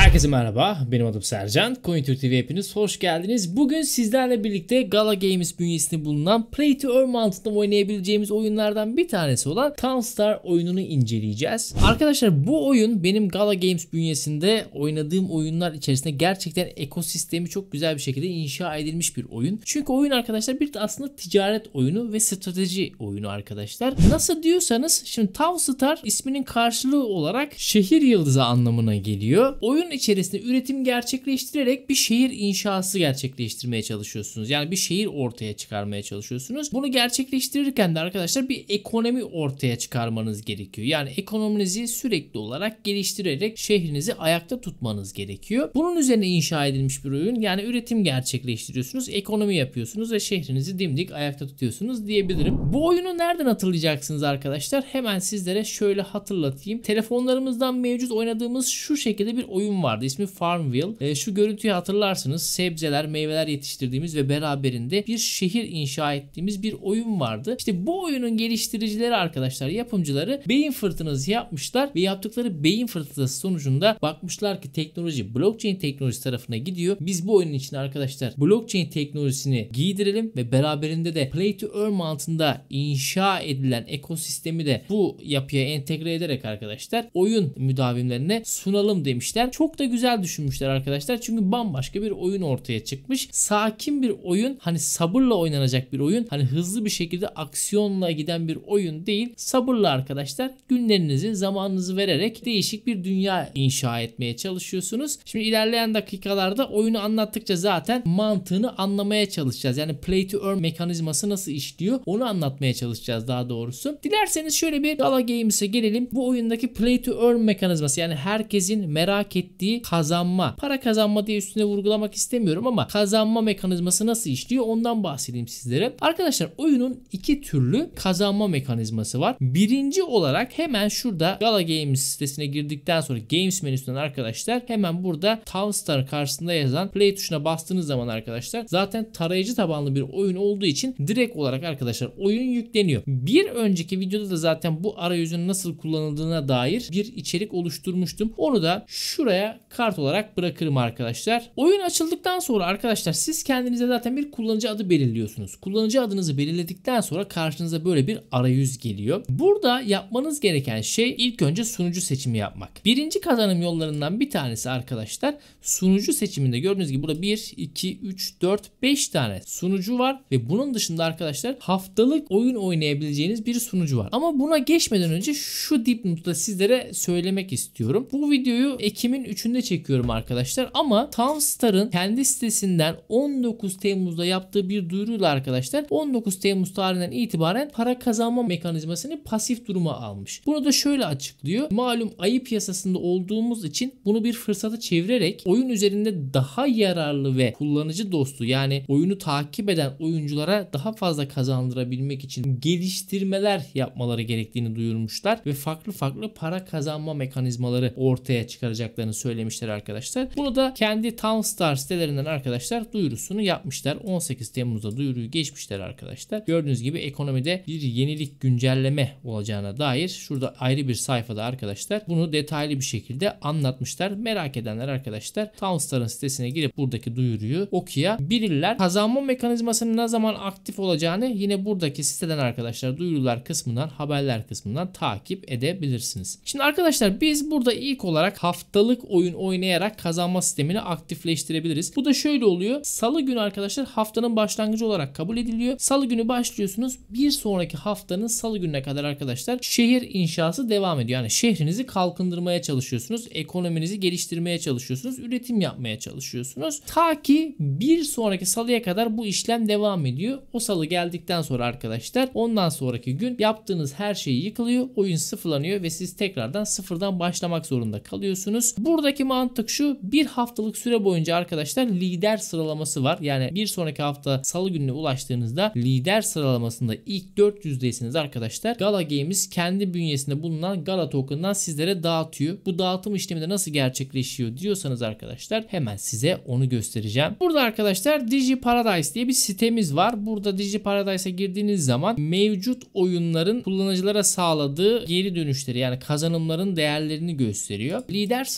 Herkese merhaba, benim adım Sercan. CoinTürk TV hepiniz hoş geldiniz. Bugün sizlerle birlikte Gala Games bünyesinde bulunan Play to Earn mantığında oynayabileceğimiz oyunlardan bir tanesi olan Townstar oyununu inceleyeceğiz. Arkadaşlar bu oyun benim Gala Games bünyesinde oynadığım oyunlar içerisinde gerçekten ekosistemi çok güzel bir şekilde inşa edilmiş bir oyun. Çünkü oyun arkadaşlar bir de aslında ticaret oyunu ve strateji oyunu arkadaşlar. Nasıl diyorsanız şimdi Townstar isminin karşılığı olarak şehir yıldızı anlamına geliyor. Oyun içerisinde üretim gerçekleştirerek bir şehir inşası gerçekleştirmeye çalışıyorsunuz. Yani bir şehir ortaya çıkarmaya çalışıyorsunuz. Bunu gerçekleştirirken de arkadaşlar bir ekonomi ortaya çıkarmanız gerekiyor. Yani ekonominizi sürekli olarak geliştirerek şehrinizi ayakta tutmanız gerekiyor. Bunun üzerine inşa edilmiş bir oyun. Yani üretim gerçekleştiriyorsunuz, ekonomi yapıyorsunuz ve şehrinizi dimdik ayakta tutuyorsunuz diyebilirim. Bu oyunu nereden hatırlayacaksınız arkadaşlar? Hemen sizlere şöyle hatırlatayım. Telefonlarımızdan mevcut oynadığımız şu şekilde bir oyun vardı. İsmi Farmville. Şu görüntüyü hatırlarsınız. Sebzeler, meyveler yetiştirdiğimiz ve beraberinde bir şehir inşa ettiğimiz bir oyun vardı. İşte bu oyunun geliştiricileri arkadaşlar, yapımcıları beyin fırtınası yapmışlar ve yaptıkları beyin fırtınası sonucunda bakmışlar ki teknoloji blockchain teknolojisi tarafına gidiyor. Biz bu oyunun için arkadaşlar blockchain teknolojisini giydirelim ve beraberinde de Play to Earn mantığında inşa edilen ekosistemi de bu yapıya entegre ederek arkadaşlar oyun müdavimlerine sunalım demişler. Çok da güzel düşünmüşler arkadaşlar. Çünkü bambaşka bir oyun ortaya çıkmış. Sakin bir oyun. Hani sabırla oynanacak bir oyun. Hani hızlı bir şekilde aksiyonla giden bir oyun değil. Sabırla arkadaşlar günlerinizi, zamanınızı vererek değişik bir dünya inşa etmeye çalışıyorsunuz. Şimdi ilerleyen dakikalarda oyunu anlattıkça zaten mantığını anlamaya çalışacağız. Yani Play to Earn mekanizması nasıl işliyor onu anlatmaya çalışacağız daha doğrusu. Dilerseniz şöyle bir Gala Games'e gelelim. Bu oyundaki Play to Earn mekanizması, yani herkesin merak ettiği kazanma, para kazanma diye üstüne vurgulamak istemiyorum ama kazanma mekanizması nasıl işliyor ondan bahsedeyim sizlere. Arkadaşlar oyunun iki türlü kazanma mekanizması var. Birinci olarak hemen şurada Gala Games sitesine girdikten sonra Games menüsünden arkadaşlar hemen burada Townstar karşısında yazan play tuşuna bastığınız zaman arkadaşlar zaten tarayıcı tabanlı bir oyun olduğu için direkt olarak arkadaşlar oyun yükleniyor. Bir önceki videoda da zaten bu arayüzün nasıl kullanıldığına dair bir içerik oluşturmuştum. Onu da şuraya kart olarak bırakırım arkadaşlar. Oyun açıldıktan sonra arkadaşlar siz kendinize zaten bir kullanıcı adı belirliyorsunuz. Kullanıcı adınızı belirledikten sonra karşınıza böyle bir arayüz geliyor. Burada yapmanız gereken şey ilk önce sunucu seçimi yapmak. Birinci kazanım yollarından bir tanesi arkadaşlar sunucu seçiminde gördüğünüz gibi burada 1, 2, 3, 4, 5 tane sunucu var ve bunun dışında arkadaşlar haftalık oyun oynayabileceğiniz bir sunucu var. Ama buna geçmeden önce şu dipnotu da sizlere söylemek istiyorum. Bu videoyu Ekim'in 3'ünde çekiyorum arkadaşlar ama Townstar'ın kendi sitesinden 19 Temmuz'da yaptığı bir duyuruyla arkadaşlar 19 Temmuz tarihinden itibaren para kazanma mekanizmasını pasif duruma almış. Bunu da şöyle açıklıyor. Malum ayı piyasasında olduğumuz için bunu bir fırsata çevirerek oyun üzerinde daha yararlı ve kullanıcı dostu, yani oyunu takip eden oyunculara daha fazla kazandırabilmek için geliştirmeler yapmaları gerektiğini duyurmuşlar ve farklı para kazanma mekanizmaları ortaya çıkaracaklarını söylemişler arkadaşlar. Bunu da kendi Townstar sitelerinden arkadaşlar duyurusunu yapmışlar. 18 Temmuz'da duyuruyu geçmişler arkadaşlar. Gördüğünüz gibi ekonomide bir yenilik, güncelleme olacağına dair şurada ayrı bir sayfada arkadaşlar bunu detaylı bir şekilde anlatmışlar. Merak edenler arkadaşlar Townstar'ın sitesine girip buradaki duyuruyu okuyabilirler. Kazanma mekanizmasının ne zaman aktif olacağını yine buradaki siteden arkadaşlar duyurular kısmından, haberler kısmından takip edebilirsiniz. Şimdi arkadaşlar biz burada ilk olarak haftalık oyun oynayarak kazanma sistemini aktifleştirebiliriz. Bu da şöyle oluyor. Salı günü arkadaşlar haftanın başlangıcı olarak kabul ediliyor. Salı günü başlıyorsunuz. Bir sonraki haftanın salı gününe kadar arkadaşlar şehir inşası devam ediyor. Yani şehrinizi kalkındırmaya çalışıyorsunuz. Ekonominizi geliştirmeye çalışıyorsunuz. Üretim yapmaya çalışıyorsunuz. Ta ki bir sonraki salıya kadar bu işlem devam ediyor. O salı geldikten sonra arkadaşlar ondan sonraki gün yaptığınız her şey yıkılıyor. Oyun sıfırlanıyor ve siz tekrardan sıfırdan başlamak zorunda kalıyorsunuz. Buradaki mantık şu: bir haftalık süre boyunca arkadaşlar lider sıralaması var. Yani bir sonraki hafta salı gününe ulaştığınızda lider sıralamasında ilk 400'deysiniz arkadaşlar. Gala Games kendi bünyesinde bulunan Gala token'dan sizlere dağıtıyor. Bu dağıtım işlemi de nasıl gerçekleşiyor diyorsanız arkadaşlar hemen size onu göstereceğim. Burada arkadaşlar DigiParadise diye bir sitemiz var. Burada DigiParadise'a girdiğiniz zaman mevcut oyunların kullanıcılara sağladığı geri dönüşleri, yani kazanımların değerlerini gösteriyor. Lider sıralaması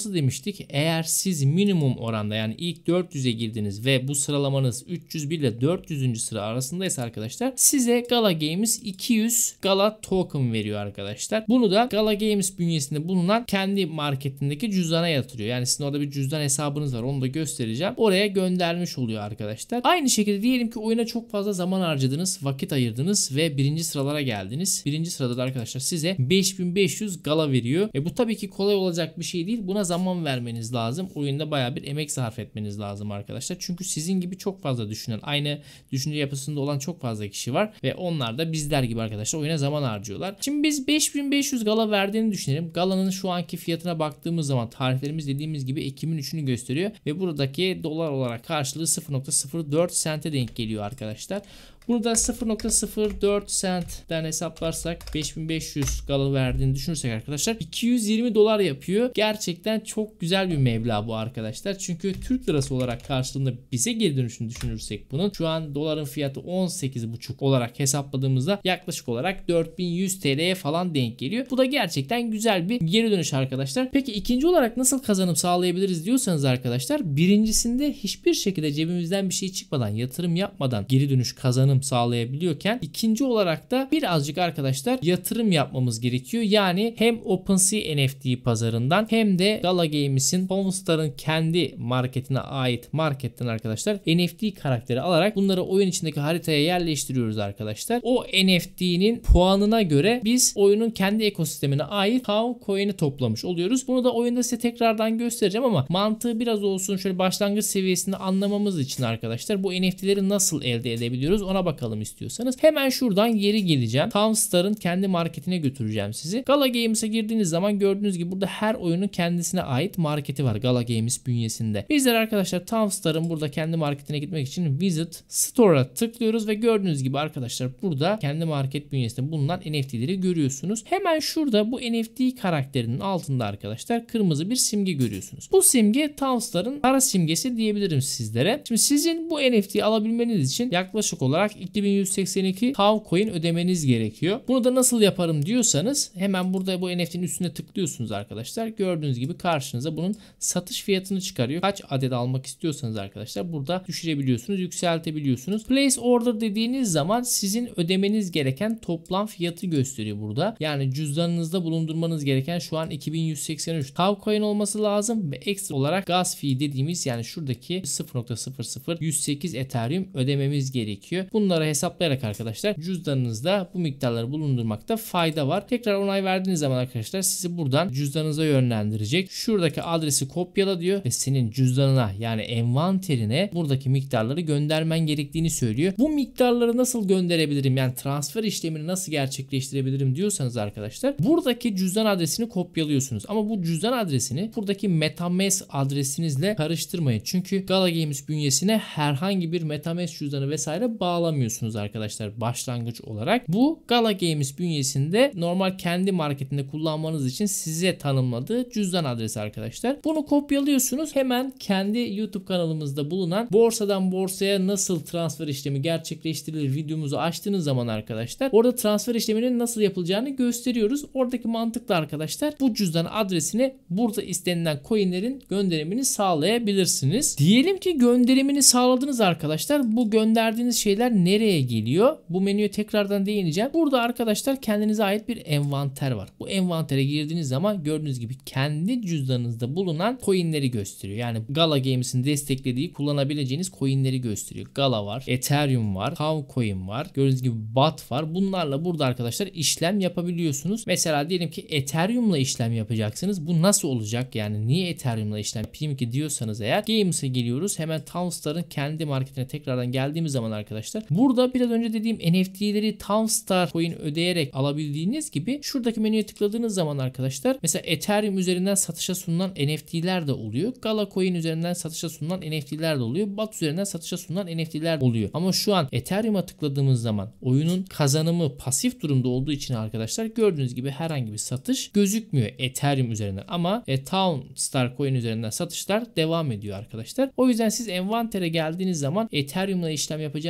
sıralaması demiştik. Eğer siz minimum oranda yani ilk 400'e girdiniz ve bu sıralamanız 301 ile 400. sıra arasındaysa arkadaşlar size Gala Games 200 Gala token veriyor arkadaşlar. Bunu da Gala Games bünyesinde bulunan kendi marketindeki cüzdana yatırıyor. Yani sizin orada bir cüzdan hesabınız var. Onu da göstereceğim. Oraya göndermiş oluyor arkadaşlar. Aynı şekilde diyelim ki oyuna çok fazla zaman harcadınız, vakit ayırdınız ve birinci sıralara geldiniz. Birinci sırada da arkadaşlar size 5500 Gala veriyor. Bu tabii ki kolay olacak bir şey değil. Buna zaman vermeniz lazım. Oyunda bayağı bir emek sarf etmeniz lazım arkadaşlar. Çünkü sizin gibi çok fazla düşünen, aynı düşünce yapısında olan çok fazla kişi var ve onlar da bizler gibi arkadaşlar oyuna zaman harcıyorlar. Şimdi biz 5500 Gala verdiğini düşünelim. Gala'nın şu anki fiyatına baktığımız zaman tarihlerimiz dediğimiz gibi Ekim'in 3'ünü gösteriyor ve buradaki dolar olarak karşılığı 0.04 sente denk geliyor arkadaşlar. Burada 0.04 centten hesaplarsak 5500 Gala verdiğini düşünürsek arkadaşlar 220 dolar yapıyor. Gerçekten çok güzel bir meblağ bu arkadaşlar. Çünkü Türk lirası olarak karşılığında bize geri dönüşünü düşünürsek bunun şu an doların fiyatı 18,5 olarak hesapladığımızda yaklaşık olarak 4100 TL'ye falan denk geliyor. Bu da gerçekten güzel bir geri dönüş arkadaşlar. Peki ikinci olarak nasıl kazanım sağlayabiliriz diyorsanız arkadaşlar, birincisinde hiçbir şekilde cebimizden bir şey çıkmadan, yatırım yapmadan geri dönüş kazanım sağlayabiliyorken ikinci olarak da birazcık arkadaşlar yatırım yapmamız gerekiyor. Yani hem OpenSea NFT pazarından hem de Gala Games'in Townstar'ın kendi marketine ait marketten arkadaşlar NFT karakteri alarak bunları oyun içindeki haritaya yerleştiriyoruz arkadaşlar. O NFT'nin puanına göre biz oyunun kendi ekosistemine ait Town Coin'i toplamış oluyoruz. Bunu da oyunda size tekrardan göstereceğim ama mantığı biraz olsun şöyle başlangıç seviyesinde anlamamız için arkadaşlar bu NFT'leri nasıl elde edebiliyoruz ona bakalım istiyorsanız. Hemen şuradan geri geleceğim. Townstar'ın kendi marketine götüreceğim sizi. Gala Games'e girdiğiniz zaman gördüğünüz gibi burada her oyunun kendisine ait marketi var Gala Games bünyesinde. Bizler arkadaşlar Townstar'ın burada kendi marketine gitmek için Visit Store'a tıklıyoruz ve gördüğünüz gibi arkadaşlar burada kendi market bünyesinde bulunan NFT'leri görüyorsunuz. Hemen şurada bu NFT karakterinin altında arkadaşlar kırmızı bir simge görüyorsunuz. Bu simge Townstar'ın para simgesi diyebilirim sizlere. Şimdi sizin bu NFT'yi alabilmeniz için yaklaşık olarak 2182 Town Coin ödemeniz gerekiyor. Bunu da nasıl yaparım diyorsanız hemen burada bu NFT'nin üstüne tıklıyorsunuz arkadaşlar. Gördüğünüz gibi karşınıza bunun satış fiyatını çıkarıyor. Kaç adet almak istiyorsanız arkadaşlar burada düşürebiliyorsunuz, yükseltebiliyorsunuz. Place order dediğiniz zaman sizin ödemeniz gereken toplam fiyatı gösteriyor burada. Yani cüzdanınızda bulundurmanız gereken şu an 2183 Town Coin olması lazım ve ekstra olarak gas fee dediğimiz yani şuradaki 0.00108 Ethereum ödememiz gerekiyor. Bunları hesaplayarak arkadaşlar cüzdanınızda bu miktarları bulundurmakta fayda var. Tekrar onay verdiğiniz zaman arkadaşlar sizi buradan cüzdanınıza yönlendirecek. Şuradaki adresi kopyala diyor ve senin cüzdanına yani envanterine buradaki miktarları göndermen gerektiğini söylüyor. Bu miktarları nasıl gönderebilirim yani transfer işlemini nasıl gerçekleştirebilirim diyorsanız arkadaşlar buradaki cüzdan adresini kopyalıyorsunuz. Ama bu cüzdan adresini buradaki MetaMask adresinizle karıştırmayın. Çünkü Gala Games bünyesine herhangi bir MetaMask cüzdanı vesaire bağlamıyorsunuz arkadaşlar başlangıç olarak. Bu Gala Games bünyesinde normal kendi marketinde kullanmanız için size tanımladığı cüzdan adresi arkadaşlar. Bunu kopyalıyorsunuz. Hemen kendi YouTube kanalımızda bulunan borsadan borsaya nasıl transfer işlemi gerçekleştirilir videomuzu açtığınız zaman arkadaşlar orada transfer işleminin nasıl yapılacağını gösteriyoruz. Oradaki mantıkla arkadaşlar bu cüzdan adresine burada istenilen coinlerin gönderimini sağlayabilirsiniz. Diyelim ki gönderimini sağladınız arkadaşlar. Bu gönderdiğiniz şeyler nereye geliyor? Bu menüye tekrardan değineceğim. Burada arkadaşlar kendinize ait bir envanter var. Bu envantere girdiğiniz zaman gördüğünüz gibi kendi cüzdanınızda bulunan coinleri gösteriyor. Yani Gala Games'in desteklediği kullanabileceğiniz coinleri gösteriyor. Gala var, Ethereum var, Town Coin var. Gördüğünüz gibi BAT var. Bunlarla burada arkadaşlar işlem yapabiliyorsunuz. Mesela diyelim ki Ethereum'la işlem yapacaksınız. Bu nasıl olacak? Yani niye Ethereum'la işlem yapayım ki diyorsanız eğer Games'e geliyoruz. Hemen Townstar'ın kendi marketine tekrardan geldiğimiz zaman arkadaşlar burada biraz önce dediğim NFT'leri Townstar coin ödeyerek alabildiğiniz gibi şuradaki menüye tıkladığınız zaman arkadaşlar mesela Ethereum üzerinden satışa sunulan NFT'ler de oluyor. Gala Coin üzerinden satışa sunulan NFT'ler de oluyor. BAT üzerinden satışa sunulan NFT'ler oluyor. Ama şu an Ethereum'a tıkladığımız zaman oyunun kazanımı pasif durumda olduğu için arkadaşlar gördüğünüz gibi herhangi bir satış gözükmüyor Ethereum üzerinden ama Townstar Coin üzerinden satışlar devam ediyor arkadaşlar. O yüzden siz envantere geldiğiniz zaman Ethereum'la işlem yapacağınız zaman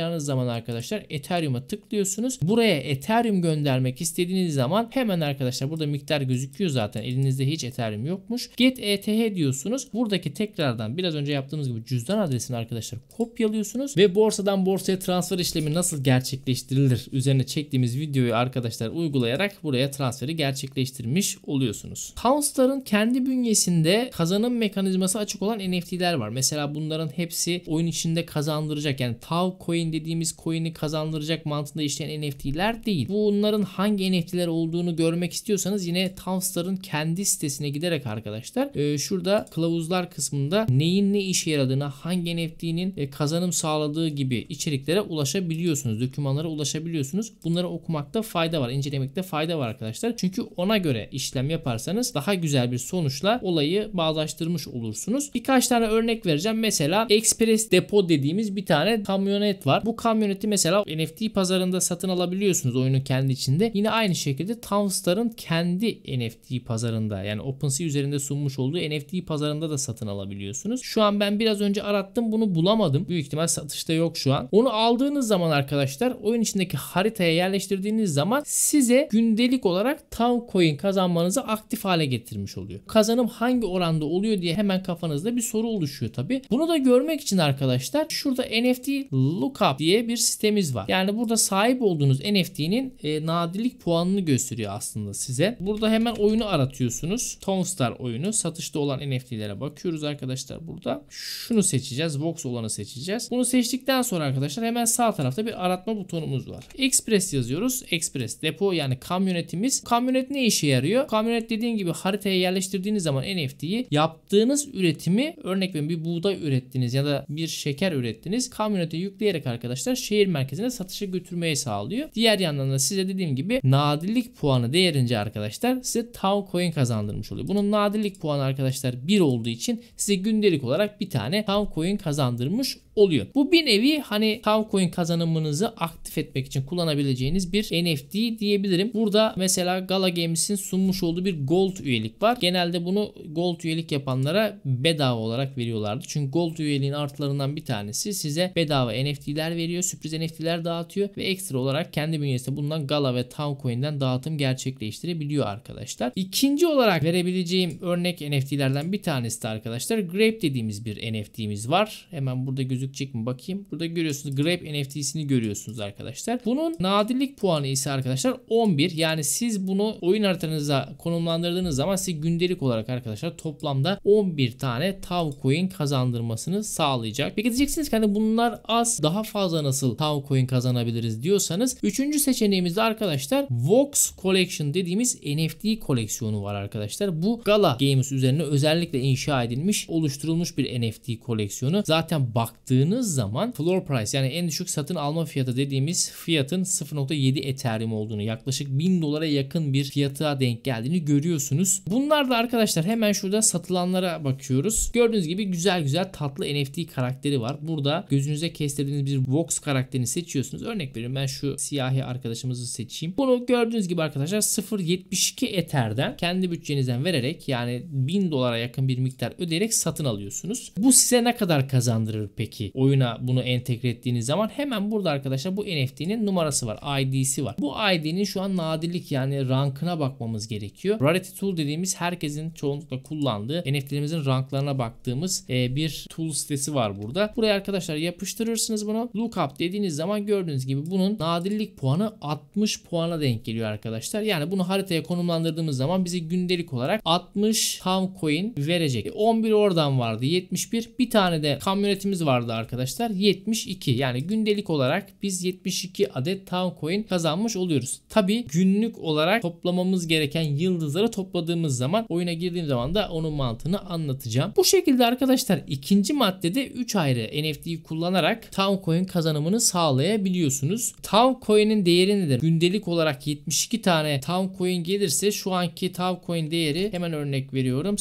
arkadaşlar Ethereum'a tıklıyorsunuz. Buraya Ethereum göndermek istediğiniz zaman hemen arkadaşlar burada miktar gözüküyor zaten. Elinizde hiç Ethereum yokmuş. Get ETH diyorsunuz. Buradaki tekrardan biraz önce yaptığımız gibi cüzdan adresini arkadaşlar kopyalıyorsunuz ve borsadan borsaya transfer işlemi nasıl gerçekleştirilir üzerine çektiğimiz videoyu arkadaşlar uygulayarak buraya transferi gerçekleştirmiş oluyorsunuz. Townstar'ın kendi bünyesinde kazanım mekanizması açık olan NFT'ler var. Mesela bunların hepsi oyun içinde kazandıracak, yani Tav Coin dediğimiz coin'i kazandıracak mantığında işleyen NFT'ler değil. Bunların hangi NFT'ler olduğunu görmek istiyorsanız yine Townstar'ın kendi sitesine giderek arkadaşlar şurada kılavuzlar kısmında neyin ne işe yaradığına, hangi NFT'nin kazanım sağladığı gibi içeriklere ulaşabiliyorsunuz. Dokümanlara ulaşabiliyorsunuz. Bunları okumakta fayda var. İncelemekte fayda var arkadaşlar. Çünkü ona göre işlem yaparsanız daha güzel bir sonuçla olayı bağdaştırmış olursunuz. Birkaç tane örnek vereceğim. Mesela Express Depot dediğimiz bir tane kamyonet var. Bu kamyoneti mesela NFT pazarında satın alabiliyorsunuz oyunun kendi içinde. Yine aynı şekilde Townstar'ın kendi NFT pazarında, yani OpenSea üzerinde sunmuş olduğu NFT pazarında da satın alabiliyorsunuz. Şu an ben biraz önce arattım, bunu bulamadım. Büyük ihtimal satışta yok şu an. Onu aldığınız zaman arkadaşlar oyun içindeki haritaya yerleştirdiğiniz zaman size gündelik olarak Tavcoin kazanmanızı aktif hale getirmiş oluyor. Kazanım hangi oranda oluyor diye hemen kafanızda bir soru oluşuyor tabi. Bunu da görmek için arkadaşlar şurada NFT Lookup diye bir sitemiz var. Yani burada sahip olduğunuz NFT'nin nadirlik puanını gösteriyor aslında size. Burada hemen oyunu aratıyorsunuz. Townstar oyunu. Satışta olan NFT'lere bakıyoruz arkadaşlar burada. Şunu seçeceğiz. Vox olanı seçeceğiz. Bunu seçtikten sonra arkadaşlar hemen sağ tarafta bir aratma butonumuz var. Express yazıyoruz. Express Depo, yani kamyonetimiz. Kamyonet ne işe yarıyor? Kamyonet dediğim gibi haritaya yerleştirdiğiniz zaman NFT'yi, yaptığınız üretimi, örnek verin bir buğday ürettiniz ya da bir şeker ürettiniz. Kamyonete yükleyerek arkadaşlar şehir merkezine satışa götürmeyi sağlıyor. Diğer yandan da size dediğim gibi nadirlik puanı değerince arkadaşlar size Tavcoin kazandırmış oluyor. Bunun nadirlik puanı arkadaşlar 1 olduğu için size gündelik olarak bir tane Tavcoin kazandırmış oluyor. Bu bir nevi hani Tavcoin kazanımınızı aktif etmek için kullanabileceğiniz bir NFT diyebilirim. Burada mesela Gala Games'in sunmuş olduğu bir Gold üyelik var. Genelde bunu Gold üyelik yapanlara bedava olarak veriyorlardı. Çünkü Gold üyeliğin artılarından bir tanesi size bedava NFT'ler veriyor. Sürpriz NFT'ler dağıtıyor ve ekstra olarak kendi bünyesinde bulunan Gala ve Tavcoin'den dağıtım gerçekleştirebiliyor arkadaşlar. İkinci olarak verebileceğim örnek NFT'lerden bir tanesi de arkadaşlar Grape dediğimiz bir NFT'miz var. Hemen burada gözükecek mi bakayım. Burada görüyorsunuz Grape NFT'sini görüyorsunuz arkadaşlar. Bunun nadirlik puanı ise arkadaşlar 11. Yani siz bunu oyun haritanıza konumlandırdığınız zaman size gündelik olarak arkadaşlar toplamda 11 tane Tavcoin kazandırmasını sağlayacak. Peki diyeceksiniz ki hani bunlar az, daha fazla nasıl Tavcoin kazanabiliriz diyorsanız, üçüncü seçeneğimizde arkadaşlar Vox Collection dediğimiz NFT koleksiyonu var arkadaşlar. Bu Gala Games üzerine özellikle inşa edilmiş, oluşturulmuş bir NFT koleksiyonu. Zaten baktığınız zaman floor price, yani en düşük satın alma fiyatı dediğimiz fiyatın 0.7 Ethereum olduğunu, yaklaşık $1000'a yakın bir fiyata denk geldiğini görüyorsunuz. Bunlar da arkadaşlar hemen şurada satılanlara bakıyoruz. Gördüğünüz gibi güzel güzel tatlı NFT karakteri var. Burada gözünüze kestirdiğiniz bir Vox karakterini seçiyorsunuz. Örnek veriyorum, ben şu siyahi arkadaşımızı seçeyim. Bunu gördüğünüz gibi arkadaşlar 0.72 Ether'den kendi bütçenizden vererek, yani $1000'a yakın bir miktar ödeyerek satın alıyorsunuz. Bu size ne kadar kazandırır peki? Oyuna bunu entegre ettiğiniz zaman hemen burada arkadaşlar bu NFT'nin numarası var. ID'si var. Bu ID'nin şu an nadirlik, yani rankına bakmamız gerekiyor. Rarity Tool dediğimiz herkesin çoğunlukla kullandığı NFT'lerimizin ranklarına baktığımız bir tool sitesi var burada. Buraya arkadaşlar yapıştırırsınız bunu. Lookup dediğiniz zaman gördüğünüz gibi bunun nadirlik puanı 60 puana denk geliyor arkadaşlar. Yani bunu haritaya konumlandırdığımız zaman bize gündelik olarak 60 Tavcoin verecek. 11 oradan vardı. 71. Bir tane de kamyonetimiz vardı arkadaşlar. 72. Yani gündelik olarak biz 72 adet Tavcoin kazanmış oluyoruz. Tabi günlük olarak toplamamız gereken yıldızları topladığımız zaman, oyuna girdiğim zaman da onun mantığını anlatacağım. Bu şekilde arkadaşlar ikinci maddede 3 ayrı NFT'yi kullanarak Tavcoin kazanımını sağlayabiliyorsunuz. Tavcoin'in değeri nedir? Gündelik olarak 72 tane Tavcoin gelirse şu anki Tavcoin değeri, hemen örnek veriyorum,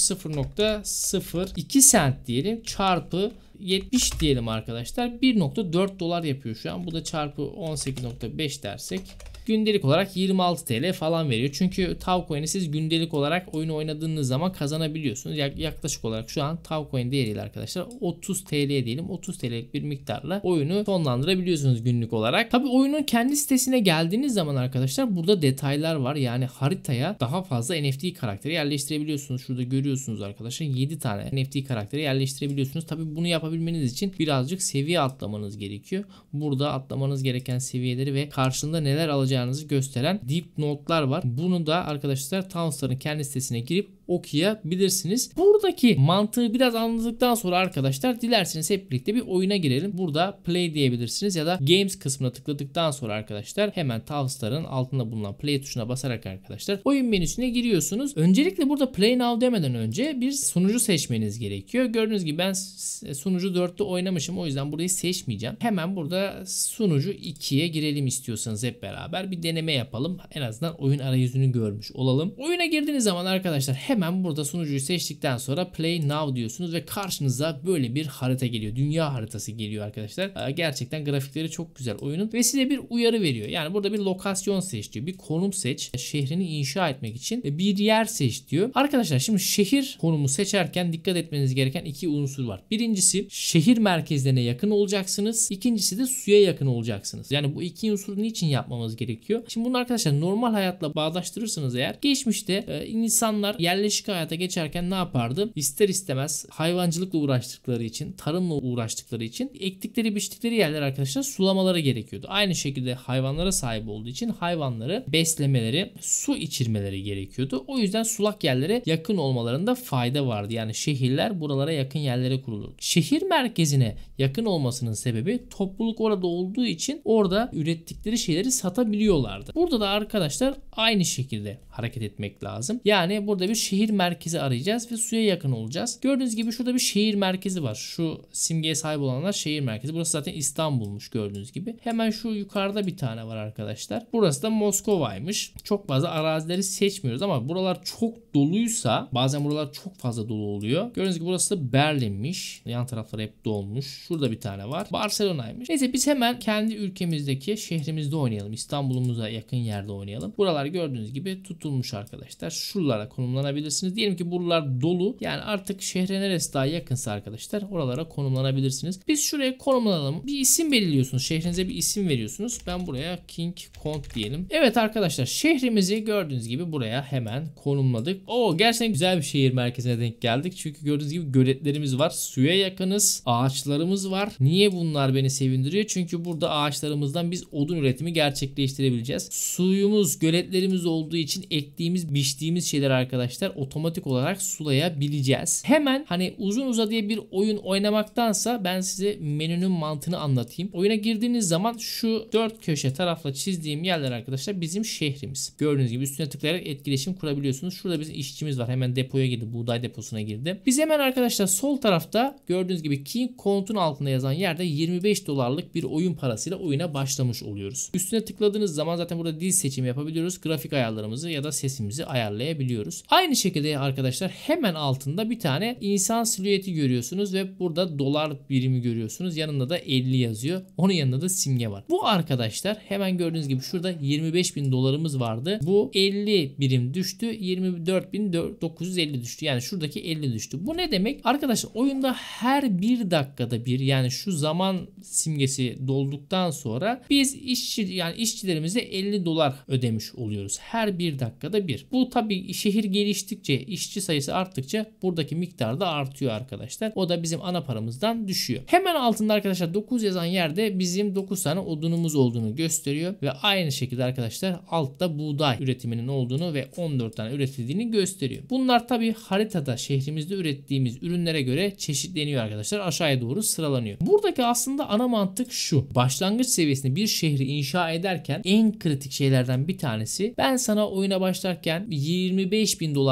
0.02 cent diyelim çarpı 70 diyelim arkadaşlar, $1.4 yapıyor şu an. Bu da çarpı 18.5 dersek gündelik olarak 26 TL falan veriyor. Çünkü Tavcoin'i siz gündelik olarak oyunu oynadığınız zaman kazanabiliyorsunuz. Yaklaşık olarak şu an Tavcoin değeriyle arkadaşlar 30 TL diyelim. 30 TL'lik bir miktarla oyunu sonlandırabiliyorsunuz günlük olarak. Tabi oyunun kendi sitesine geldiğiniz zaman arkadaşlar burada detaylar var. Yani haritaya daha fazla NFT karakteri yerleştirebiliyorsunuz. Şurada görüyorsunuz arkadaşlar 7 tane NFT karakteri yerleştirebiliyorsunuz. Tabi bunu yapabilmeniz için birazcık seviye atlamanız gerekiyor. Burada atlamanız gereken seviyeleri ve karşılığında neler alacağınızı gösteren dipnotlar var. Bunu da arkadaşlar Townstar'ın kendi sitesine girip okuyabilirsiniz. Buradaki mantığı biraz anladıktan sonra arkadaşlar dilerseniz hep birlikte bir oyuna girelim. Burada play diyebilirsiniz ya da games kısmına tıkladıktan sonra arkadaşlar hemen Townstar'ın altında bulunan play tuşuna basarak arkadaşlar oyun menüsüne giriyorsunuz. Öncelikle burada play now demeden önce bir sunucu seçmeniz gerekiyor. Gördüğünüz gibi ben sunucu 4'te oynamışım. O yüzden burayı seçmeyeceğim. Hemen burada sunucu 2'ye girelim istiyorsanız hep beraber bir deneme yapalım. En azından oyun arayüzünü görmüş olalım. Oyuna girdiğiniz zaman arkadaşlar hemen burada sunucuyu seçtikten sonra play now diyorsunuz ve karşınıza böyle bir harita geliyor. Dünya haritası geliyor arkadaşlar. Gerçekten grafikleri çok güzel oyunun ve size bir uyarı veriyor. Yani burada bir lokasyon seç diyor. Bir konum seç. Şehrini inşa etmek için bir yer seç diyor. Arkadaşlar şimdi şehir konumu seçerken dikkat etmeniz gereken iki unsur var. Birincisi şehir merkezlerine yakın olacaksınız. İkincisi de suya yakın olacaksınız. Yani bu iki unsuru niçin yapmamız gerekiyor? Şimdi bunu arkadaşlar normal hayatla bağdaştırırsanız eğer geçmişte insanlar yerleşik hayata geçerken ne yapardı? İster istemez hayvancılıkla uğraştıkları için, tarımla uğraştıkları için ektikleri biçtikleri yerler arkadaşlar sulamaları gerekiyordu. Aynı şekilde hayvanlara sahip olduğu için hayvanları beslemeleri, su içirmeleri gerekiyordu. O yüzden sulak yerlere yakın olmalarında fayda vardı. Yani şehirler buralara yakın yerlere kurulurdu. Şehir merkezine yakın olmasının sebebi topluluk orada olduğu için orada ürettikleri şeyleri satabiliyorlardı. Burada da arkadaşlar aynı şekilde hareket etmek lazım. Yani burada bir şehir merkezi arayacağız ve suya yakın olacağız. Gördüğünüz gibi şurada bir şehir merkezi var. Şu simgeye sahip olanlar şehir merkezi. Burası zaten İstanbul'muş gördüğünüz gibi. Hemen şu yukarıda bir tane var arkadaşlar. Burası da Moskova'ymış. Çok fazla arazileri seçmiyoruz ama buralar çok doluysa bazen buralar çok fazla dolu oluyor. Gördüğünüz gibi burası da Berlin'miş. Yan tarafları hep dolmuş. Şurada bir tane var. Barcelona'ymış. Neyse biz hemen kendi ülkemizdeki şehrimizde oynayalım. İstanbul'umuza yakın yerde oynayalım. Buralar gördüğünüz gibi tutulmuş arkadaşlar. Şuralara konumlanabilirsiniz. Diyelim ki buralar dolu. Yani artık şehre neresi daha yakınsa arkadaşlar oralara konumlanabilirsiniz. Biz şuraya konumlanalım. Bir isim belirliyorsunuz. Şehrinize bir isim veriyorsunuz. Ben buraya King Kong diyelim. Evet arkadaşlar şehrimizi gördüğünüz gibi buraya hemen konumladık. Gerçekten güzel bir şehir merkezine denk geldik. Çünkü gördüğünüz gibi göletlerimiz var. Suya yakınız. Ağaçlarımız var. Niye bunlar beni sevindiriyor? Çünkü burada ağaçlarımızdan biz odun üretimi gerçekleştirebileceğiz. Suyumuz, göletlerimiz olduğu için ektiğimiz, biçtiğimiz şeyler arkadaşlar otomatik olarak sulayabileceğiz. Hemen hani uzun uzadıya bir oyun oynamaktansa ben size menünün mantığını anlatayım. Oyuna girdiğiniz zaman şu dört köşe tarafla çizdiğim yerler arkadaşlar bizim şehrimiz. Gördüğünüz gibi üstüne tıklayarak etkileşim kurabiliyorsunuz. Şurada bizim işçimiz var. Hemen depoya girdi. Buğday deposuna girdi. Biz hemen arkadaşlar sol tarafta gördüğünüz gibi King Kong'un altında yazan yerde 25 dolarlık bir oyun parasıyla oyuna başlamış oluyoruz. Üstüne tıkladığınız zaman zaten burada dil seçimi yapabiliyoruz. Grafik ayarlarımızı ya da sesimizi ayarlayabiliyoruz. Aynı şekilde arkadaşlar hemen altında bir tane insan silüeti görüyorsunuz ve burada dolar birimi görüyorsunuz. Yanında da 50 yazıyor. Onun yanında da simge var. Bu arkadaşlar hemen gördüğünüz gibi şurada 25.000 dolarımız vardı. Bu 50 birim düştü. 24.950 düştü. Yani şuradaki 50 düştü. Bu ne demek? Arkadaşlar oyunda her bir dakikada bir yani şu zaman simgesi dolduktan sonra biz işçilerimize 50 dolar ödemiş oluyoruz. Her bir dakikada bir. Bu tabii şehir geliştikçe, işçi sayısı arttıkça buradaki miktar da artıyor arkadaşlar. O da bizim ana paramızdan düşüyor. Hemen altında arkadaşlar 9 yazan yerde bizim 9 tane odunumuz olduğunu gösteriyor ve aynı şekilde arkadaşlar altta buğday üretiminin olduğunu ve 14 tane üretildiğini gösteriyor. Bunlar tabii haritada şehrimizde ürettiğimiz ürünlere göre çeşitleniyor arkadaşlar. Aşağıya doğru sıralanıyor. Buradaki aslında ana mantık şu. Başlangıç seviyesinde bir şehri inşa ederken en kritik şeylerden bir tanesi ben sana oyuna başlarken 25.000 dolar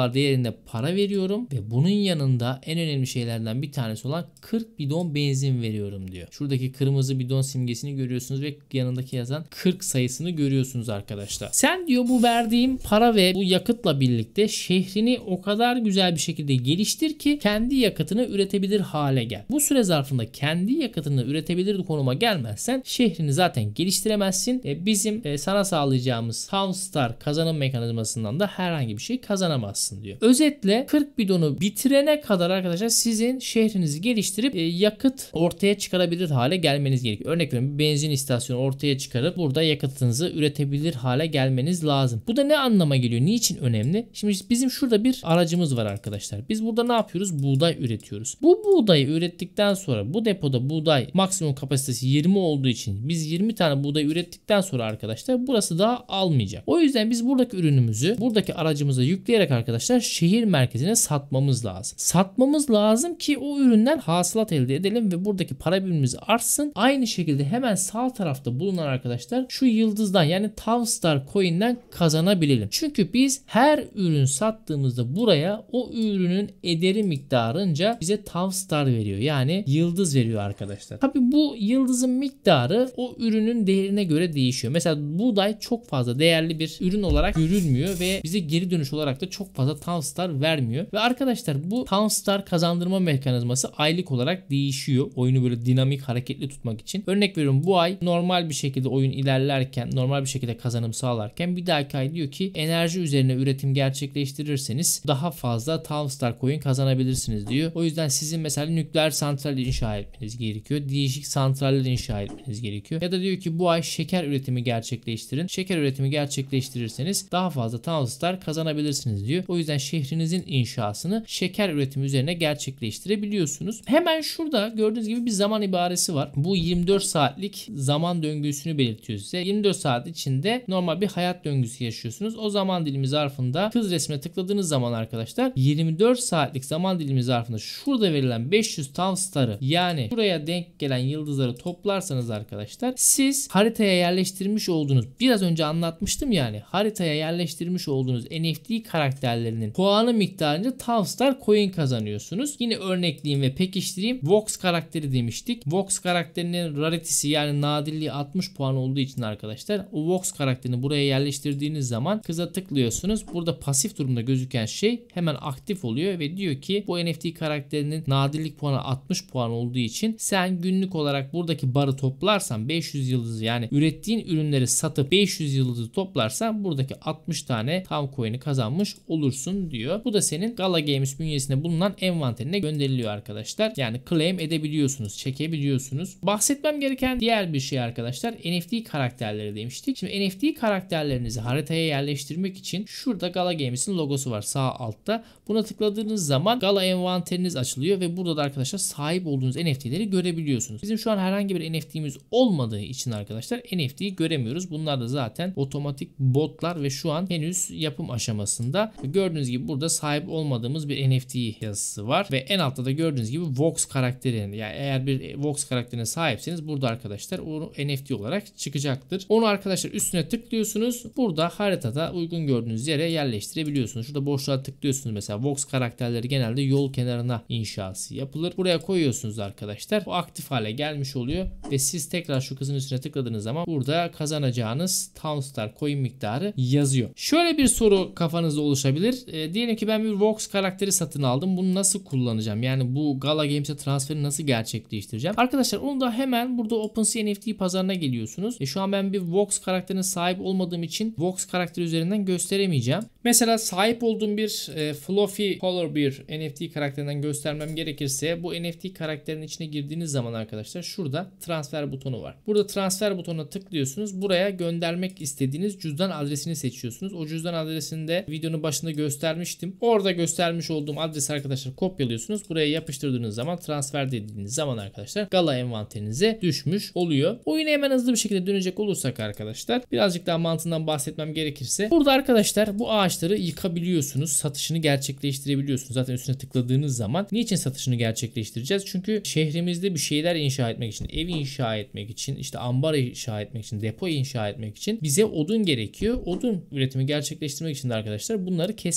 dolar değerinde para veriyorum ve bunun yanında en önemli şeylerden bir tanesi olan 40 bidon benzin veriyorum diyor. Şuradaki kırmızı bidon simgesini görüyorsunuz ve yanındaki yazan 40 sayısını görüyorsunuz arkadaşlar. Sen diyor bu verdiğim para ve bu yakıtla birlikte şehrini o kadar güzel bir şekilde geliştir ki kendi yakıtını üretebilir hale gel. Bu süre zarfında kendi yakıtını üretebilir konuma gelmezsen şehrini zaten geliştiremezsin. Bizim sana sağlayacağımız Townstar kazanım mekanizmasından da herhangi bir şey kazanamazsın diyor. Özetle 40 bidonu bitirene kadar arkadaşlar sizin şehrinizi geliştirip yakıt ortaya çıkarabilir hale gelmeniz gerekiyor. Örnek veriyorum, bir benzin istasyonu ortaya çıkarıp burada yakıtınızı üretebilir hale gelmeniz lazım. Bu da ne anlama geliyor? Niçin önemli? Şimdi bizim şurada bir aracımız var arkadaşlar. Biz burada ne yapıyoruz? Buğday üretiyoruz. Bu buğdayı ürettikten sonra bu depoda buğday maksimum kapasitesi 20 olduğu için biz 20 tane buğday ürettikten sonra arkadaşlar burası daha almayacak. O yüzden biz buradaki ürünümüzü buradaki aracımıza yükleyerek arkadaşlar şehir merkezine satmamız lazım. Satmamız lazım ki o üründen hasılat elde edelim ve buradaki para birimimiz artsın. Aynı şekilde hemen sağ tarafta bulunan arkadaşlar şu yıldızdan yani Townstar Coin'den kazanabilelim. Çünkü biz her ürün sattığımızda buraya o ürünün ederi miktarınca bize Townstar veriyor. Yani yıldız veriyor arkadaşlar. Tabi bu yıldızın miktarı o ürünün değerine göre değişiyor. Mesela buğday çok fazla değerli bir ürün olarak görülmüyor ve bize geri dönüş olarak da çok fazla Townstar vermiyor. Ve arkadaşlar bu Townstar kazandırma mekanizması aylık olarak değişiyor. Oyunu böyle dinamik, hareketli tutmak için. Örnek veriyorum, bu ay normal bir şekilde oyun ilerlerken, normal bir şekilde kazanım sağlarken bir dahaki ay diyor ki enerji üzerine üretim gerçekleştirirseniz daha fazla Townstar Coin kazanabilirsiniz diyor. O yüzden sizin mesela nükleer santral inşa etmeniz gerekiyor. Değişik santraller inşa etmeniz gerekiyor. Ya da diyor ki bu ay şeker üretimi gerçekleştirin. Şeker üretimi gerçekleştirirseniz daha fazla Townstar kazanabilirsiniz diyor. O yüzden şehrinizin inşasını şeker üretimi üzerine gerçekleştirebiliyorsunuz. Hemen şurada gördüğünüz gibi bir zaman ibaresi var. Bu 24 saatlik zaman döngüsünü belirtiyor size. 24 saat içinde normal bir hayat döngüsü yaşıyorsunuz. O zaman dilimi zarfında hız resmine tıkladığınız zaman arkadaşlar 24 saatlik zaman dilimi zarfında şurada verilen 500 Townstar'ı yani buraya denk gelen yıldızları toplarsanız arkadaşlar siz haritaya yerleştirmiş olduğunuz, biraz önce anlatmıştım yani, haritaya yerleştirmiş olduğunuz NFT karakterlerinin puanı miktarınca Townstar Coin kazanıyorsunuz. Yine örnekleyeyim ve pekiştireyim. Vox karakteri demiştik. Vox karakterinin rarity'si yani nadirliği 60 puan olduğu için arkadaşlar o Vox karakterini buraya yerleştirdiğiniz zaman kıza tıklıyorsunuz. Burada pasif durumda gözüken şey hemen aktif oluyor ve diyor ki bu NFT karakterinin nadirlik puanı 60 puan olduğu için sen günlük olarak buradaki barı toplarsan 500 yıldızı yani ürettiğin ürünleri satıp 500 yıldızı toplarsan buradaki 60 tane Town Coin'i kazanmış olursun diyor. Bu da senin Gala Games bünyesinde bulunan envanterine gönderiliyor arkadaşlar. Yani claim edebiliyorsunuz, çekebiliyorsunuz. Bahsetmem gereken diğer bir şey arkadaşlar NFT karakterleri demiştik. Şimdi NFT karakterlerinizi haritaya yerleştirmek için şurada Gala Games'in logosu var sağ altta. Buna tıkladığınız zaman Gala envanteriniz açılıyor ve burada da arkadaşlar sahip olduğunuz NFT'leri görebiliyorsunuz. Bizim şu an herhangi bir NFT'miz olmadığı için arkadaşlar NFT'yi göremiyoruz. Bunlar da zaten otomatik botlar ve şu an henüz yapım aşamasında. Gördüğünüz gibi burada sahip olmadığımız bir NFT yazısı var ve en altta da gördüğünüz gibi Vox karakterinin, yani eğer bir Vox karakterine sahipseniz burada arkadaşlar o NFT olarak çıkacaktır. Onu arkadaşlar üstüne tıklıyorsunuz. Burada haritada uygun gördüğünüz yere yerleştirebiliyorsunuz. Şurada boşluğa tıklıyorsunuz. Mesela Vox karakterleri genelde yol kenarına inşası yapılır. Buraya koyuyorsunuz arkadaşlar. Bu aktif hale gelmiş oluyor ve siz tekrar şu kızın üstüne tıkladığınız zaman burada kazanacağınız Townstar Coin miktarı yazıyor. Şöyle bir soru kafanızda oluşabilir. Diyelim ki ben bir Vox karakteri satın aldım. Bunu nasıl kullanacağım? Yani bu Gala Games'e transferi nasıl gerçekleştireceğim? Arkadaşlar onu da hemen burada OpenSea NFT pazarına geliyorsunuz. Şu an ben bir Vox karakterine sahip olmadığım için Vox karakteri üzerinden gösteremeyeceğim. Mesela sahip olduğum bir Fluffy Color bir NFT karakterinden göstermem gerekirse bu NFT karakterinin içine girdiğiniz zaman arkadaşlar şurada transfer butonu var. Burada transfer butonuna tıklıyorsunuz. Buraya göndermek istediğiniz cüzdan adresini seçiyorsunuz. O cüzdan adresini de videonun başında göstermiştim. Orada göstermiş olduğum adresi arkadaşlar kopyalıyorsunuz. Buraya yapıştırdığınız zaman transfer dediğiniz zaman arkadaşlar Gala envanterinize düşmüş oluyor. Oyuna hemen hızlı bir şekilde dönecek olursak arkadaşlar birazcık daha mantığından bahsetmem gerekirse burada arkadaşlar bu ağaçları yıkabiliyorsunuz. Satışını gerçekleştirebiliyorsunuz. Zaten üstüne tıkladığınız zaman niçin satışını gerçekleştireceğiz? Çünkü şehrimizde bir şeyler inşa etmek için, ev inşa etmek için, işte ambar inşa etmek için, depo inşa etmek için bize odun gerekiyor. Odun üretimi gerçekleştirmek için de arkadaşlar bunları kesmek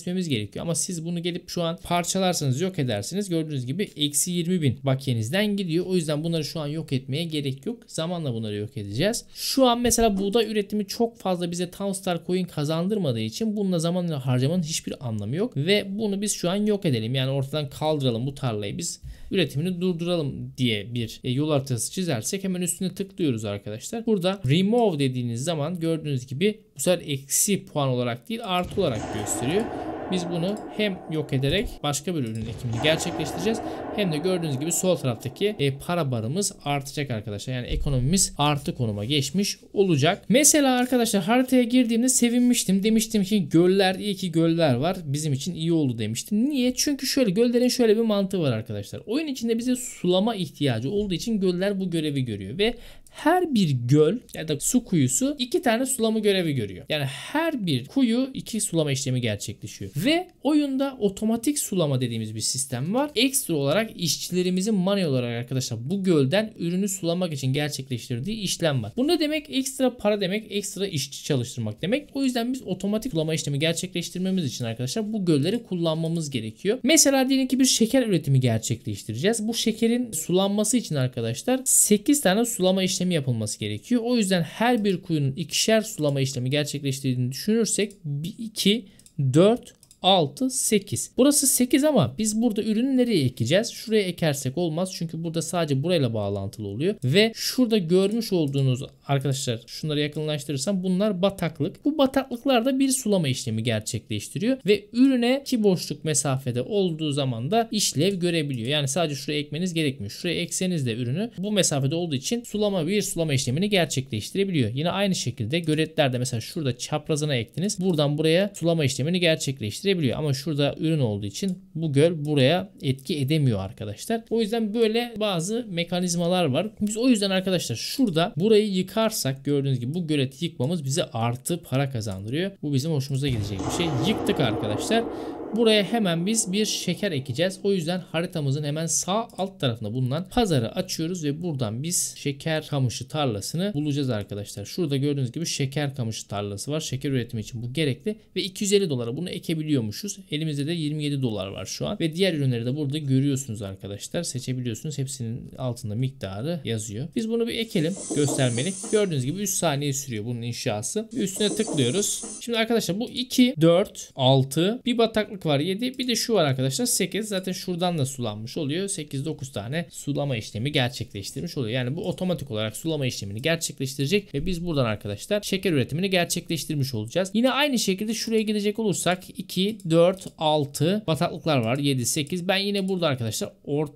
kesmemiz gerekiyor. Ama siz bunu gelip şu an parçalarsanız, yok edersiniz. Gördüğünüz gibi eksi 20.000 bakiyenizden gidiyor. O yüzden bunları şu an yok etmeye gerek yok. Zamanla bunları yok edeceğiz. Şu an mesela buğday üretimi çok fazla bize Townstar Coin kazandırmadığı için bununla zamanla harcamanın hiçbir anlamı yok. Ve bunu biz şu an yok edelim. Yani ortadan kaldıralım bu tarlayı, biz üretimini durduralım diye bir yol haritası çizersek hemen üstüne tıklıyoruz arkadaşlar. Burada remove dediğiniz zaman gördüğünüz gibi bu sefer eksi puan olarak değil artı olarak gösteriyor. Biz bunu hem yok ederek başka bir ürünün ekimini gerçekleştireceğiz, hem de gördüğünüz gibi sol taraftaki para barımız artacak arkadaşlar. Yani ekonomimiz artı konuma geçmiş olacak. Mesela arkadaşlar haritaya girdiğimde sevinmiştim. Demiştim ki göller, iyi ki göller var. Bizim için iyi oldu demiştim. Niye? Çünkü şöyle, göllerin şöyle bir mantığı var arkadaşlar. Oyun içinde bize sulama ihtiyacı olduğu için göller bu görevi görüyor ve her bir göl ya da su kuyusu 2 tane sulama görevi görüyor. Yani her bir kuyu 2 sulama işlemi gerçekleşiyor. Ve oyunda otomatik sulama dediğimiz bir sistem var. Ekstra olarak işçilerimizin manuel olarak arkadaşlar bu gölden ürünü sulamak için gerçekleştirdiği işlem var. Bu ne demek? Ekstra para demek, ekstra işçi çalıştırmak demek. O yüzden biz otomatik sulama işlemi gerçekleştirmemiz için arkadaşlar bu gölleri kullanmamız gerekiyor. Mesela diyelim ki bir şeker üretimi gerçekleştireceğiz. Bu şekerin sulanması için arkadaşlar 8 tane sulama işlemi yapılması gerekiyor. O yüzden her bir kuyunun 2'şer sulama işlemi gerçekleştirdiğini düşünürsek 2, 4, 6, 8. Burası 8 ama biz burada ürünü nereye ekeceğiz? Şuraya ekersek olmaz. Çünkü burada sadece burayla bağlantılı oluyor. Ve şurada görmüş olduğunuz arkadaşlar, şunları yakınlaştırırsam bunlar bataklık. Bu bataklıklarda bir sulama işlemi gerçekleştiriyor. Ve ürüne 2 boşluk mesafede olduğu zaman da işlev görebiliyor. Yani sadece şuraya ekmeniz gerekmiyor. Şuraya ekseniz de ürünü bu mesafede olduğu için sulama işlemini gerçekleştirebiliyor. Yine aynı şekilde göletlerde mesela şurada çaprazına ektiniz. Buradan buraya sulama işlemini gerçekleştirebiliyor. Ama şurada ürün olduğu için bu göl buraya etki edemiyor arkadaşlar. O yüzden böyle bazı mekanizmalar var. Biz o yüzden arkadaşlar şurada burayı yıkarsak gördüğünüz gibi bu göleti yıkmamız bize artı para kazandırıyor. Bu bizim hoşumuza gidecek bir şey. Yıktık arkadaşlar. Buraya hemen biz bir şeker ekeceğiz. O yüzden haritamızın hemen sağ alt tarafında bulunan pazarı açıyoruz ve buradan biz şeker kamışı tarlasını bulacağız arkadaşlar. Şurada gördüğünüz gibi şeker kamışı tarlası var. Şeker üretimi için bu gerekli ve 250 dolara bunu ekebiliyormuşuz. Elimizde de 27 dolar var şu an ve diğer ürünleri de burada görüyorsunuz arkadaşlar. Seçebiliyorsunuz. Hepsinin altında miktarı yazıyor. Biz bunu bir ekelim göstermelik. Gördüğünüz gibi 3 saniye sürüyor bunun inşası. Üstüne tıklıyoruz. Şimdi arkadaşlar bu 2, 4, 6 bir bataklık var 7, bir de şu var arkadaşlar 8. Zaten şuradan da sulanmış oluyor. 8-9 tane sulama işlemi gerçekleştirmiş oluyor. Yani bu otomatik olarak sulama işlemini gerçekleştirecek ve biz buradan arkadaşlar şeker üretimini gerçekleştirmiş olacağız. Yine aynı şekilde şuraya gidecek olursak 2, 4, 6 bataklıklar var. 7, 8. Ben yine burada arkadaşlar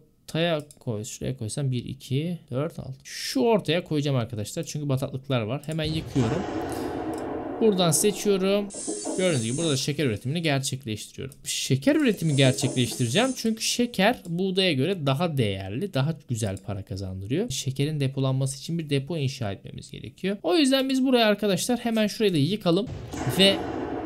şuraya koysam 1, 2, 4, 6. Şu ortaya koyacağım arkadaşlar. Çünkü bataklıklar var. Hemen yıkıyorum. Buradan seçiyorum. Gördüğünüz gibi burada şeker üretimini gerçekleştiriyorum. Şeker üretimi gerçekleştireceğim. Çünkü şeker buğdaya göre daha değerli, daha güzel para kazandırıyor. Şekerin depolanması için bir depo inşa etmemiz gerekiyor. O yüzden biz buraya arkadaşlar hemen şurayı da yıkalım. Ve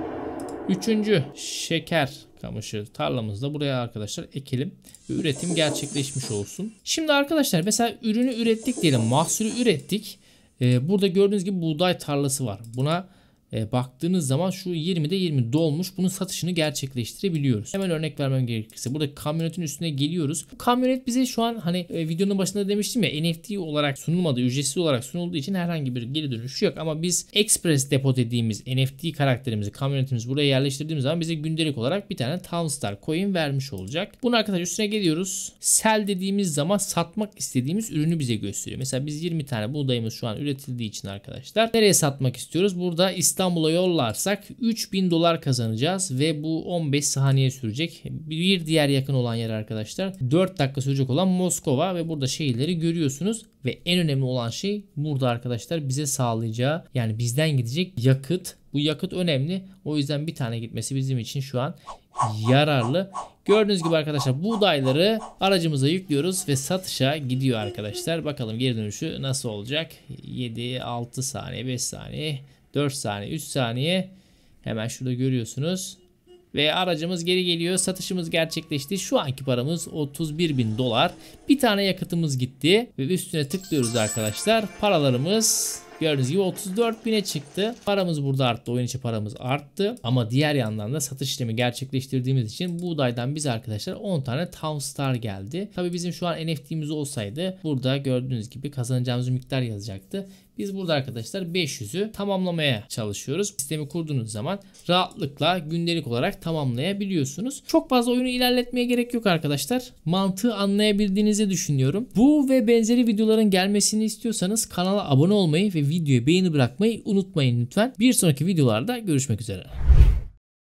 3. şeker kamışı tarlamızda buraya arkadaşlar ekelim ve üretim gerçekleşmiş olsun. Şimdi arkadaşlar mesela ürünü ürettik diyelim. Mahsulü ürettik. Burada gördüğünüz gibi buğday tarlası var. Buna baktığınız zaman şu 20'de 20 dolmuş. Bunun satışını gerçekleştirebiliyoruz. Hemen örnek vermem gerekirse burada kamyonetin üstüne geliyoruz. Bu kamyonet bize şu an hani videonun başında demiştim ya, NFT olarak sunulmadı, ücretsiz olarak sunulduğu için herhangi bir geri dönüşü yok. Ama biz Express Depot dediğimiz NFT karakterimizi, kamyonetimizi buraya yerleştirdiğimiz zaman bize gündelik olarak bir tane Townstar Coin vermiş olacak. Bunu arkadaşlar üstüne geliyoruz. Sell dediğimiz zaman satmak istediğimiz ürünü bize gösteriyor. Mesela biz 20 tane buğdayımız şu an üretildiği için arkadaşlar nereye satmak istiyoruz? Burada İstanbul'a yollarsak 3000 dolar kazanacağız ve bu 15 saniye sürecek. Bir diğer yakın olan yer arkadaşlar 4 dakika sürecek olan Moskova ve burada şehirleri görüyorsunuz ve en önemli olan şey burada arkadaşlar bize sağlayacağı, yani bizden gidecek yakıt. Bu yakıt önemli. O yüzden bir tane gitmesi bizim için şu an yararlı. Gördüğünüz gibi arkadaşlar buğdayları aracımıza yüklüyoruz ve satışa gidiyor arkadaşlar. Bakalım geri dönüşü nasıl olacak? 7, 6 saniye, 5 saniye, 4 saniye, 3 saniye. Hemen şurada görüyorsunuz. Ve aracımız geri geliyor. Satışımız gerçekleşti. Şu anki paramız 31.000 dolar. Bir tane yakıtımız gitti. Ve üstüne tıklıyoruz arkadaşlar. Paralarımız Gördüğünüz gibi 34.000'e çıktı. Paramız burada arttı. Oyun içi paramız arttı. Ama diğer yandan da satış işlemi gerçekleştirdiğimiz için buğdaydan bize arkadaşlar 10 tane Town Star geldi. Tabi bizim şu an NFT'miz olsaydı burada gördüğünüz gibi kazanacağımız miktar yazacaktı. Biz burada arkadaşlar 500'ü tamamlamaya çalışıyoruz. Sistemi kurduğunuz zaman rahatlıkla gündelik olarak tamamlayabiliyorsunuz. Çok fazla oyunu ilerletmeye gerek yok arkadaşlar. Mantığı anlayabildiğinizi düşünüyorum. Bu ve benzeri videoların gelmesini istiyorsanız kanala abone olmayı ve videoya beğeni bırakmayı unutmayın lütfen. Bir sonraki videolarda görüşmek üzere.